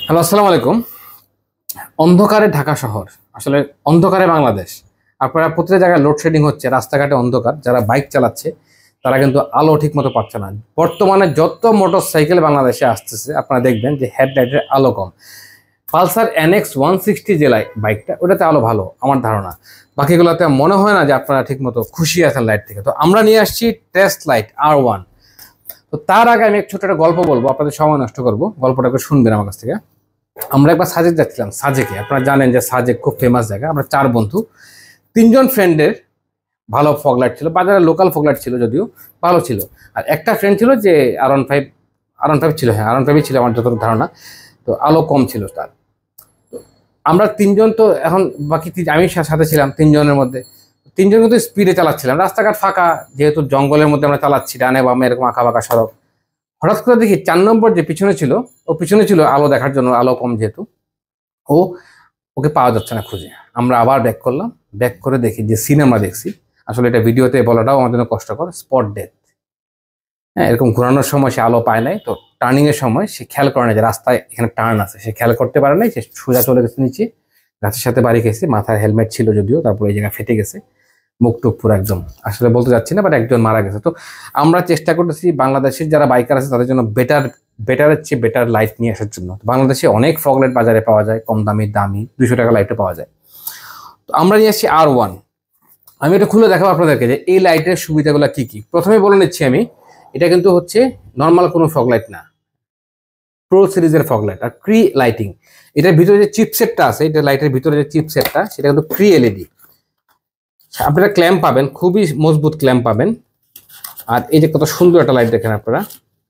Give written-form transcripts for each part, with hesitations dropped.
Hello, আসসালামু আলাইকুম। অন্ধকারে ঢাকা শহর, আসলে অন্ধকারে বাংলাদেশ। আপনারা প্রতিটা জায়গায় লোডশেডিং হচ্ছে, রাস্তাঘাটে অন্ধকার। যারা বাইক চালাচ্ছে তারা কিন্তু আলো ঠিক মতো পাচ্ছে না। বর্তমানে যত মোটর সাইকেল বাংলাদেশে আসতেছে আপনারা দেখবেন যে হেডলাইটের আলো কম। পালসার NX 160 যে বাইকটা, ওটাতে আলো ভালো আমার ধারণা। বাকিগুলোতে মনে হয় না যে আপনারা ঠিক মতো খুশি আছেন লাইট থেকে। তো আমরা নিয়ে আসছি টেস্ট লাইট R1। তো তার আগে আমি ছোট একটা গল্প বলবো, আপনাদের সময় নষ্ট করবো, গল্পটাকে শুনবেন আমার কাছ থেকে। আমরা একবার সাজেক যাচ্ছিলাম, সাজেকে। আপনারা জানেন যে সাজেক খুব ফেমাস জায়গা। আমরা 4 বন্ধু, 3জন ফ্রেন্ডের ভালো ফগলাইট ছিল, বাজারে লোকাল ফগলাইট ছিল, যদিও ভালো ছিল। আর একটা ফ্রেন্ড ছিল যে আর ওয়ান ফাইভ ছিল, হ্যাঁ R15 ছিল আমার যতটুকু ধারণা। তো আলো কম ছিল তার। আমরা 3জন, তো এখন বাকি আমি সাথে ছিলাম 3জনের মধ্যে। 3জন কিন্তু স্পিডে চালাচ্ছিলাম, রাস্তাঘাট ফাঁকা, যেহেতু জঙ্গলের মধ্যে আমরা চালাচ্ছি, ডানে বামে এরকম আঁকা বাঁকা সড়ক। হঠাৎ করে দেখি 4 নম্বর যে পিছনে ছিল, ও পিছনে ছিল আলো দেখার জন্য, আলো কম যেহেতু। ও ওকে পাওয়া যাচ্ছে না খুঁজে। আমরা আবার ব্যাক করলাম, ব্যাক করে দেখি যে সিনেমা দেখছি। আসলে এটা ভিডিওতে বলাটাও আমার জন্য কষ্টকর। Spot death. হ্যাঁ, এরকম ঘোরানোর সময় সে আলো পায় নাই, তো টার্নিং এর সময় সে খেয়াল করে না যে রাস্তায় এখানে টার্ন আছে, সে খেয়াল করতে পারে নাই। সে সোজা চলে গেছে নিচে, গাছের সাথে বাড়ি খেয়েছে। মাথায় হেলমেট ছিল যদিও, তারপরে এই জায়গা ফেটে গেছে, মুখ টুক পুরো একদম। আসলে বলতে যাচ্ছি না, বাট একজন মারা গেছে। তো আমরা চেষ্টা করতেছি বাংলাদেশের যারা বাইকার আছে তাদের জন্য বেটারের চেয়ে বেটার লাইট নিয়ে আসার জন্য। বাংলাদেশে অনেক ফগ লাইট বাজারে পাওয়া যায়, কম দামি 200 টাকা লাইটও পাওয়া যায়। তো আমরা নিয়ে আসছি R1। আমি এটা খুলে দেখাবো আপনাদেরকে যে এই লাইটের সুবিধাগুলো কি কি। প্রথমে বলে নিচ্ছি আমি, এটা কিন্তু হচ্ছে নর্মাল কোনো ফগ লাইট না, প্রো সিরিজের ফগ লাইট। আর ক্রি লাইটিং, এটার ভিতরে যে চিপসেটটা আছে, এটা লাইটের ভিতরে যে চিপসেটটা, সেটা কিন্তু ক্রি LED। আপনারা ক্ল্যাম্প পাবেন, খুবই মজবুত ক্ল্যাম্প পাবেন। আর এই যে কত সুন্দর একটা লাইট দেখেন আপনারা,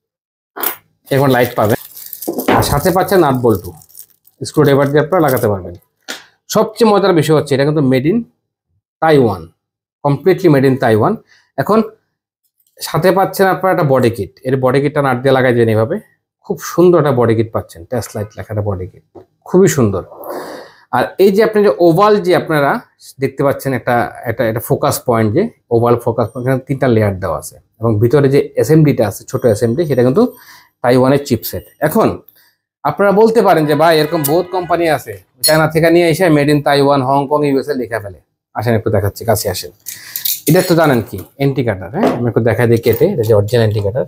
এখন লাইট পাবেন। আর সাথে পাচ্ছেন নাট বল্টু, স্ক্রু ড্রাইভার দিয়ে আপনারা লাগাতে পারবেন। সবচেয়ে মজার বিষয় হচ্ছে এটা কিন্তু made in Taiwan, completely made in Taiwan. এখন সাথে পাচ্ছেন আপনারা একটা বডি কিট। এর বডি কিটটা নাট দিয়ে লাগাই দেন এইভাবে। খুব সুন্দর একটা বডি কিট পাচ্ছেন, টেস্ট লাইট লেখা একটা বডি কিট, খুবই সুন্দর। আর এই যে আপনি যে ওভাল যে আপনারা দেখতে পাচ্ছেন, একটা ফোকাস পয়েন্ট, যে ওভাল ফোকাস পয়েন্ট, এখানে 3টা লেয়ার দেওয়া আছে। এবং ভিতরে যে এসএমডিটা আছে, ছোট এসএমডি, সেটা কিন্তু তাইওয়ানের চিপসেট। এখন আপনারা বলতে পারেন যে ভাই এরকম বহুত কোম্পানি আছে, চায়না থেকে নিয়ে এসে made in Taiwan, Hong, USA লেখা ফেলে। আসেন একটু দেখাচ্ছি, কাছে আসেন। এটা তো জানেন কি এন্টি কাটার। হ্যাঁ, আমি একটু দেখাই দিই কেটে, এটা যে অরিজিনাল এন্টি কাটার।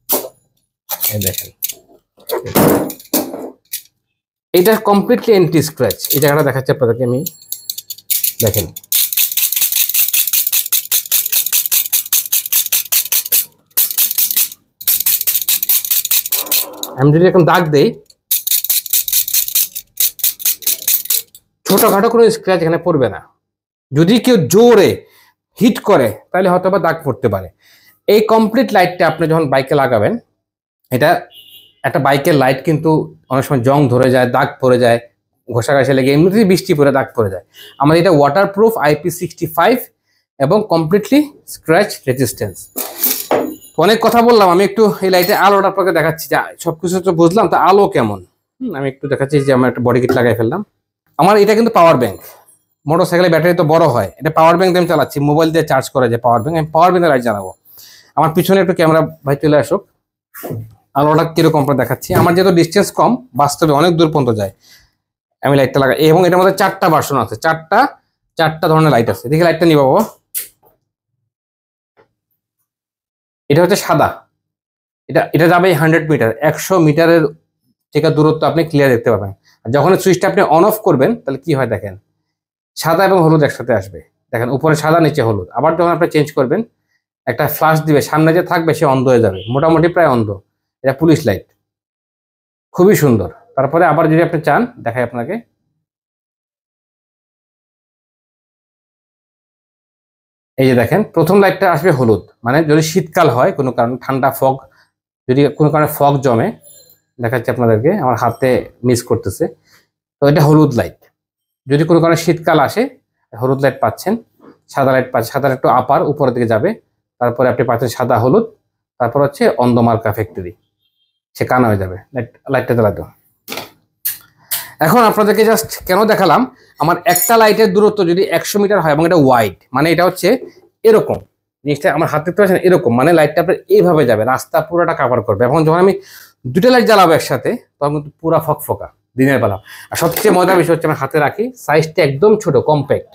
এই দেখেন, এটা কমপ্লিটলি এন্টি স্ক্র্যাচ। এই জায়গাটা দেখাচ্ছি আপনাদেরকে আমি, দেখেন। আমি যদি এখন দাগ দেই, ছোটখাটো কোনো স্ক্র্যাচ এখানে পড়বে না। যদি কেউ জোরে হিট করে তাহলে হয়তো বা দাগ পড়তে পারে। এই কমপ্লিট লাইটটা আপনি যখন বাইকে লাগাবেন, এটা একটা বাইকের লাইট কিন্তু অনেক সময় জং ধরে যায়, দাগ পড়ে যায়, ঘষাঘষি লেগে, এমনিতেই বৃষ্টি পড়ে দাগ পড়ে যায়। আমাদের এটা ওয়াটারপ্রুফ IP65 এবং কমপ্লিটলি স্ক্র্যাচ রেজিস্ট্যান্স। অনেক কথা বললাম, আমি একটু এই লাইটের আলোটা আপনাকে দেখাচ্ছি। যে সবকিছু তো বুঝলাম, তা আলো কেমন আমি একটু দেখাচ্ছি। যে আমরা একটা বডি কিট লাগাই ফেললাম। আমার এটা কিন্তু পাওয়ার ব্যাংক। মোটরসাইকেলের ব্যাটারি তো বড় হয়, এটা পাওয়ার ব্যাংক দিয়ে আমি চালাচ্ছি। মোবাইল দিয়ে চার্জ করে যে পাওয়ার ব্যাংক, আমি পাওয়ার ব্যাংকে লাইট জ্বালাবো। আমার পিছনে একটু ক্যামেরা ভাই চলে আসুক, আলোটা কিরকম আপনার দেখাচ্ছি। আমার যেহেতু ডিস্টেন্স কম, বাস্তবে অনেক দূর পর্যন্ত যায়। আমি লাইটটা লাগাই, এবং এটার মধ্যে 4টা ভার্সন আছে, চারটা ধরনের লাইট আছে। দেখি লাইটটা নিয়ে পাবো। এটা হচ্ছে সাদা। এটা যাবে 100 মিটার, 100 মিটারের থেকে দূরত্ব আপনি ক্লিয়ার দেখতে পাবেন। আর যখন সুইচটা আপনি অন অফ করবেন তাহলে কি হয় দেখেন, সাদা এবং হলুদ একসাথে আসবে। দেখেন উপরে সাদা, নিচে হলুদ। আবার যখন আপনি চেঞ্জ করবেন, একটা ফ্ল্যাশ দিবে, সামনে যে থাকবে সে অন্ধ হয়ে যাবে, মোটামুটি প্রায় অন্ধ। এটা পুলিশ লাইট, খুবই সুন্দর। তারপরে আবার যদি আপনি চান দেখাই আপনাকে, এই যে দেখেন প্রথম লাইটটা আসবে হলুদ, মানে যদি শীতকাল হয়, কোনো কারণে ঠান্ডা ফগ, যদি কোনো কারণে ফগ জমে, দেখাচ্ছি আপনাদেরকে, আমার হাতে মিস করতেছে। তো এটা হলুদ লাইট। যদি কোনো কারণে শীতকাল আসে, হলুদ লাইট পাচ্ছেন। সাদা লাইট পাচ্ছেন, সাদা একটু আপার উপরের দিকে যাবে, তারপরে আপনি পাচ্ছেন সাদা হলুদ। তারপর হচ্ছে অন্ধমার্কা ফ্যাক্টরি, সে কানা হয়ে যাবে। লাইটটা জ্বালাতো। এখন আপনাদেরকে জাস্ট কেন দেখালাম, আমার একটা লাইটের দূরত্ব যদি 100 মিটার হয় এবং এটা ওয়াইড, মানে এটা হচ্ছে এরকম, জিনিসটা আমার হাতে দেখতে পাচ্ছেন এরকম, মানে লাইটটা আপনার এইভাবে যাবে, রাস্তা পুরোটা কাভার করবে। এখন যখন আমি দুটো লাইট জ্বালাবো একসাথে, তখন কিন্তু পুরা ফকফকা, দিনের বেলা। আর সবচেয়ে মজার বিষয় হচ্ছে আমি হাতে রাখি, সাইজটা একদম ছোট কম্প্যাক্ট।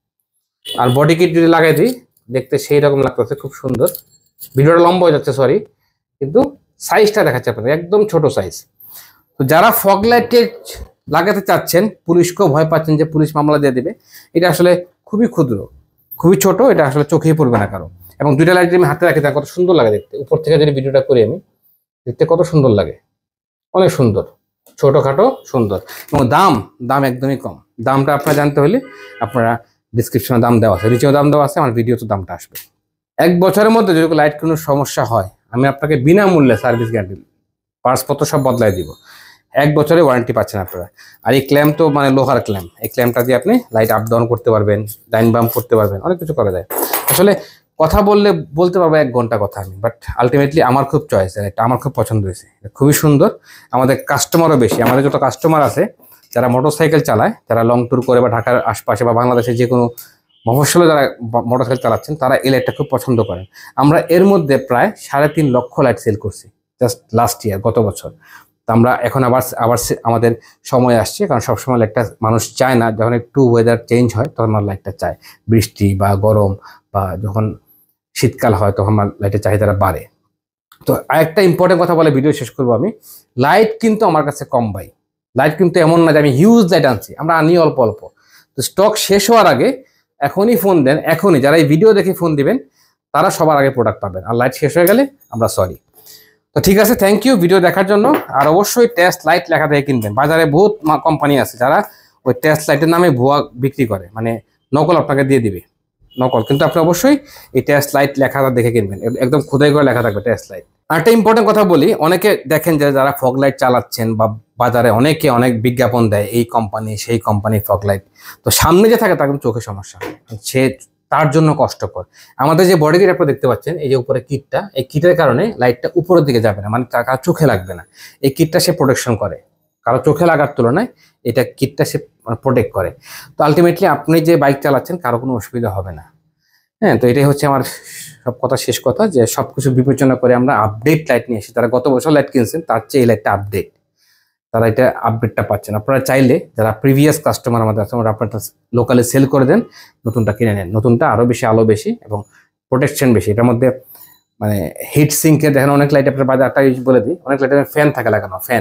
আর বডি কিট যদি লাগাই দিই দেখতে সেই রকম লাগতেছে, খুব সুন্দর। ভিডিওটা লম্বা হয়ে যাচ্ছে সরি, কিন্তু সাইজটা দেখাচ্ছে আপনাদের একদম ছোট সাইজ। তো যারা ফগ লাইটে লাগাতে চাচ্ছেন, পুলিশকেও ভয় পাচ্ছেন যে পুলিশ মামলা দিয়ে দেবে, এটা আসলে খুবই ক্ষুদ্র, খুবই ছোট, এটা আসলে চোখেই পড়বে না কারো। এবং দুইটা লাইট যদি আমি হাতে রাখি তা কত সুন্দর লাগে দেখতে। উপর থেকে যদি ভিডিওটা করি আমি, দেখতে কত সুন্দর লাগে, অনেক সুন্দর, ছোটখাটো সুন্দর। এবং দাম একদমই কম। দামটা আপনারা জানতে হলে আপনারা ডিসক্রিপশনে দাম দেওয়া আছে, নিচেও দাম দেওয়া আছে, আমার ভিডিওতে দামটা আসবে। 1 বছরের মধ্যে যদি লাইট কোনো সমস্যা হয় আমি আপনাকে বিনামূল্যে সার্ভিস গ্যারান্টি, পার্টসপত্র সব বদলাই দিব। 1 বছরের ওয়ারেন্টি পাচ্ছেন আপনারা। আর এই ক্ল্যাম্প তো মানে লোহার ক্ল্যাম্প, এই ক্ল্যাম্পটা দিয়ে আপনি লাইট আপ ডাউন করতে পারবেন, ডাইন বাম করতে পারবেন, অনেক কিছু করা যায়। আসলে কথা বলতে পারবো 1 ঘন্টা কথা আমি, বাট আলটিমেটলি আমার খুব চয়েস, এটা আমার খুব পছন্দ হয়েছে, খুবই সুন্দর। আমাদের কাস্টমারও বেশি, আমাদের যত কাস্টমার আছে যারা মোটরসাইকেল চালায়, যারা লং ট্যুর করে বা ঢাকার আশপাশে বা বাংলাদেশের যে কোনো মফস্বলে যারা মোটরসাইকেল চালাচ্ছেন, তারা এই লাইটটা খুব পছন্দ করেন। আমরা এর মধ্যে প্রায় 3.5 লক্ষ লাইট সেল করছি জাস্ট লাস্ট ইয়ার, গত বছর। তো আমরা এখন আবার আমাদের সময় আসছে, কারণ সবসময় লাইটটা মানুষ চায় না, যখন একটু ওয়েদার চেঞ্জ হয় তখন আমার লাইটটা চায়, বৃষ্টি বা গরম বা যখন শীতকাল হয় তখন আমার লাইটের চাহিদাটা বাড়ে। তো আরেকটা ইম্পর্টেন্ট কথা বলে ভিডিও শেষ করবো আমি, লাইট কিন্তু আমার কাছে কম ভাই। লাইট কিন্তু এমন না যে আমি হিউজ লাইট আনছি, আমরা আনি অল্প অল্প। তো স্টক শেষ হওয়ার আগে এখনই ফোন দেন, এখনই যারা এই ভিডিও দেখে ফোন দিবেন তারা সবার আগে প্রোডাক্ট পাবেন। আর লাইট শেষ হয়ে গেলে আমরা সরি। তো ঠিক আছে, থ্যাংক ইউ ভিডিও দেখার জন্য। আর অবশ্যই টেস্ট লাইট লেখা থেকে কিনবেন। বাজারে বহুত কোম্পানি আছে যারা ওই টেস্ট লাইটের নামে ভুয়া বিক্রি করে, মানে নকল আপনাকে দিয়ে দিবে, নকল। কিন্তু আপনি অবশ্যই এই টেস্ট লাইট লেখাটা দেখে কিনবেন, একদম খোদাই করে লেখা থাকবে টেস্ট লাইট। আর একটা ইম্পর্টেন্ট কথা বলি, অনেকে দেখেন যে যারা ফগ লাইট চালাচ্ছেন বা বাজারে অনেকে অনেক বিজ্ঞাপন দেয়, এই কোম্পানি সেই কোম্পানি ফগ লাইট, তো সামনে যে থাকে তার কিন্তু চোখে সমস্যা, সে তার জন্য কষ্টকর। আমাদের যে বডি কিট আপনারা দেখতে পাচ্ছেন, এই যে উপরে কিটটা, এই কিটের কারণে লাইটটা উপরের দিকে যাবে না, মানে কারো চোখে লাগবে না। এই কিটটা সে প্রোটেকশন করে, কারো চোখে লাগার তুলনায় এটা কিটটা সে প্রোটেক্ট করে। তো আলটিমেটলি আপনি যে বাইক চালাচ্ছেন কারো কোনো অসুবিধা হবে না। হ্যাঁ, তো এটাই হচ্ছে আমার সব কথা, শেষ কথা, যে সবকিছু বিবেচনা করে আমরা আপডেট লাইট নিয়ে এসেছি। তারা গত বছর লাইট কিনছেন, তার চেয়ে এই লাইটটা আপডেট, তারা এটা আপডেটটা পাচ্ছেন। আপনারা চাইলে যারা প্রিভিয়াস কাস্টমার আমাদের আছে, আপনারা লোকালে সেল করে দেন, নতুনটা কিনে নেন। নতুনটা আরো বেশি আলো বেশি এবং প্রোটেকশন বেশি। এটার মধ্যে মানে হিট সিঙ্কে দেখেন অনেক লাইট, আপনার বাজারটা ইউজ বলে দিই, অনেক লাইটের ফ্যান থাকে লাগানো, ফ্যান।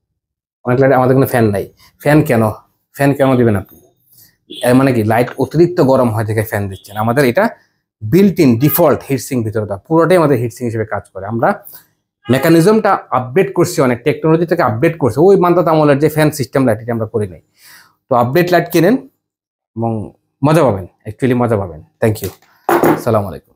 অনেক লাইট, আমাদের কোনো ফ্যান নাই। ফ্যান কেন দিবেন আপনি? এর মানে কি লাইট অতিরিক্ত গরম হয় থেকে ফ্যান দিচ্ছেন? আমাদের এটা বিল্ট ইন ডিফল্ট হিটসিং ভিতরে, পুরোটাই আমাদের হিটসিং হিসেবে কাজ করে। আমরা মেকানিজমটা আপডেট করছি, অনেক টেকনোলজি থেকে আপডেট করছি, ওই মান্দাত আমলের যে ফ্যান সিস্টেম লাইট এটা আমরা করি নাই। তো আপডেট লাইট কিনেন এবং মজা পাবেন, অ্যাকচুয়ালি মজা পাবেন। থ্যাংক ইউ, আসসালামু আলাইকুম।